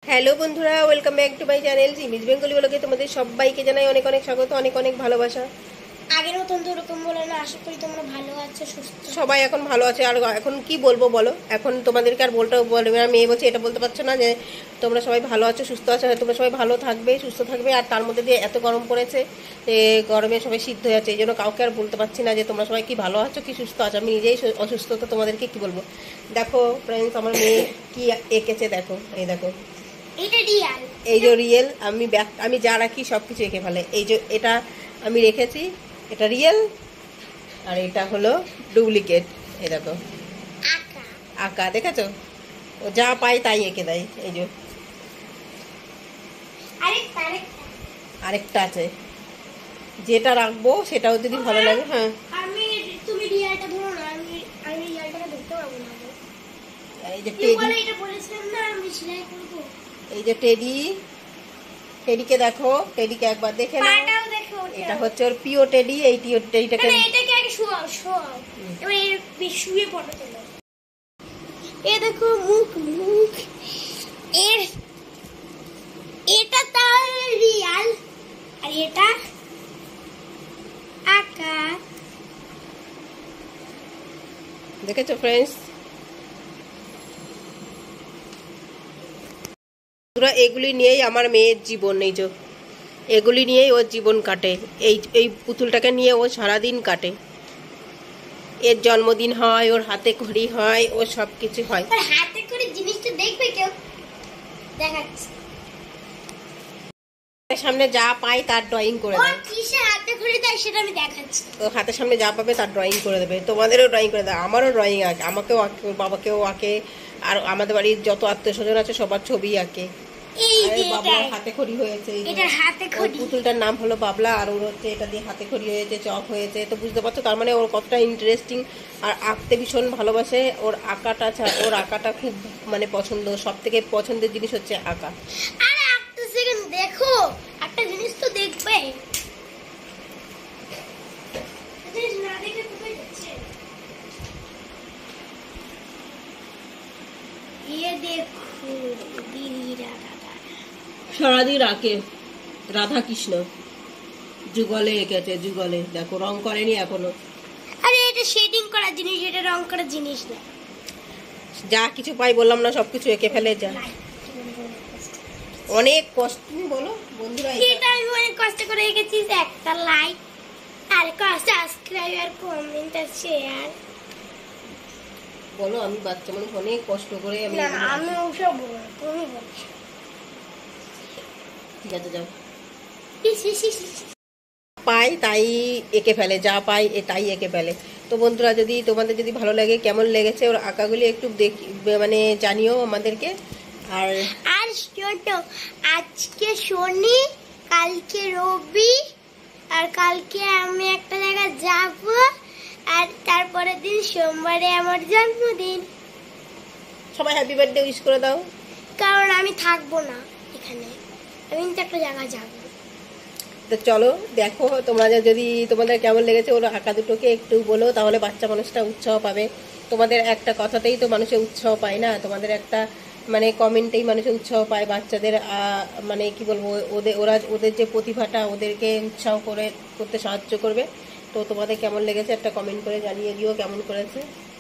Hello বন্ধুরা, welcome back to my channel Jimmy's Bengali ব্লগে তোমাদের সবাইকে জানাই অনেক অনেক স্বাগত, অনেক অনেক ভালোবাসা। আগের মতন তো ওরকম বলে না, আশা করি তোমরা ভালো আছো, সুস্থ। সবাই এখন ভালো আছে। আর এখন কি বলবো বলো, এখন তোমাদেরকে আর বলতে বলবে না, মেয়ে বলছে এটা বলতে পারছো না যে তোমরা সবাই ভালো আছো সুস্থ আছো। তোমরা সবাই ভালো থাকবে সুস্থ থাকবে। আর তার মধ্যে দিয়ে এত গরম পড়েছে যে গরমে সবাই সিদ্ধ হয়ে যাচ্ছে, এই জন্য কাউকে আর বলতে পারছি না যে তোমরা সবাই কি ভালো আছো কি সুস্থ আছো। আমি নিজেই অসুস্থ, তো তোমাদেরকে কি বলবো। দেখো ফ্রেন্ডস, আমার মেয়ে কি এঁকেছে দেখো, এই দেখো, এই যে রিয়েল। আমি যা রাখি সব কিছু এঁকে ফেলে। এই যে এটা আমি রেখেছি, এটা রিয়েল, আর এটা হলো ডুপ্লিকেট। এই দেখো আঁকা, দেখেছো? ও যা পাই তাই এঁকে দেয়। এই যে আরেকটা আছে, যেটা রাখবো সেটাও যদি ভালো লাগে। হ্যাঁ, তুমি রিয়ালটা ধরো না, আমি রিয়ালটাকে ধরতে পারবো না। এই যে টেডি, এটা বলেছিলাম না আমি সেলাই করব। এই যে টেডিকে দেখো, টেডিকে একবার দেখে নাও। এটা হচ্ছে ওর প্রিয় টেডি। এই টেডিটাকে এটাকে আগে শোয়াও, এবার এর শুয়ে পড়ো তোমরা। এই দেখো মুখ এটা তার রিয়াল, আর এটা আঁকা। দেখেছো ফ্রেন্ডস? এগুলি নিয়েই আমার মেয়ের জীবন, এই যে এগুলি নিয়েই ওর জীবন কাটে। এই পুতুলটাকে নিয়ে ও সারাদিন কাটে। এর জন্মদিন হয়, ওর হাতে খড়ি হয়, ওর সব কিছু হয়। হাতে করে জিনিসটা দেখবে কেউ? দেখাচ্ছি, সামনে যা পাই তার ড্রয়িং করে দেয়। কিসে হাতে খড়ি দেয় সেটা আমি দেখাচ্ছি। ও হাতের সামনে যা পাবে তার ড্রয়িং করে দেবে। তোমাদেরও ড্রয়িং করে দেয়, আমারও ড্রয়িং আঁকে, আমাকেও আঁকে, ওর বাবাকেও আঁকে, আর আমাদের বাড়ির যত আত্মীয় স্বজন আছে সবার ছবি আঁকে। বাবলার হাতে খড়ি হয়েছে, পুতুলটার নাম হলো বাবলা, আর ওর হচ্ছে এটা দিয়ে হাতে খড়ি হয়েছে, চক হয়েছে। তো বুঝতে পারছো তার মানে ওর কতটা ইন্টারেস্টিং। আর আঁকতে ভীষণ ভালোবাসে। ওর আঁকাটা খুব মানে পছন্দ। সব থেকে পছন্দের জিনিস হচ্ছে আঁকা। আরে একটা সেকেন্ড দেখো, একটা জিনিস তো দেখবে। না দেখে কোথায় যাচ্ছে? দেখো দিদিরা সারাদিন আঁকে রাধা কৃষ্ণ, যুগলে এঁকেছে, যুগলে। দেখো রং করেনি এখনো। আরে এটা শেডিং করা জিনিস, এটা রং করা জিনিস না। যা কিছু পাই বললাম না, সবকিছু এঁকে ফেলে। যা অনেক কষ্ট, তুমি বলো বন্ধুরা। এটা আমি অনেক কষ্ট করে এঁকেছি। একটা লাইক আর একটা সাবস্ক্রাইব আর কমেন্ট আর শেয়ার। বলো, আমি বাচ্চা মানুষ, অনেক কষ্ট করে আমি ওসব বলবো, তুমি বলো। ঠিক আছে, যাও। পাই তাই এঁকে ফেলে, যা পাই তাই এঁকে ফেলে। তো বন্ধুরা, যদি তোমাদের যদি ভালো লাগে, কেমন লেগেছে ওর আঁকাগুলি একটু মানে জানিও আমাদেরকে। আর শোনো, আজকে শনি, কালকে রবি, আর কালকে আমি একটা জায়গায় যাব, আর তারপরের দিন সোমবারে আমার জন্মদিন। সবাই হ্যাপি বার্থডে উইশ করে দাও। কারণ আমি থাকবো না এখানে, আমি তো একটা জায়গায় যাবো। তো চলো দেখো, তোমরা যদি তোমাদের কেমন লেগেছে ওর আঁকা দুটোকে একটু বলো, তাহলে বাচ্চা মানুষটা উৎসাহ পাবে। তোমাদের একটা কথাতেই তো মানুষের উৎসাহ পায় না, তোমাদের একটা মানে কমেন্টেই মানুষের উৎসাহ পায়। বাচ্চাদের মানে কি বলবো, ওদের যে প্রতিভাটা, ওদেরকে উৎসাহ করতে সাহায্য করবে। তো তোমাদের কেমন লেগেছে একটা কমেন্ট করে জানিয়ে দিও কেমন করেছে।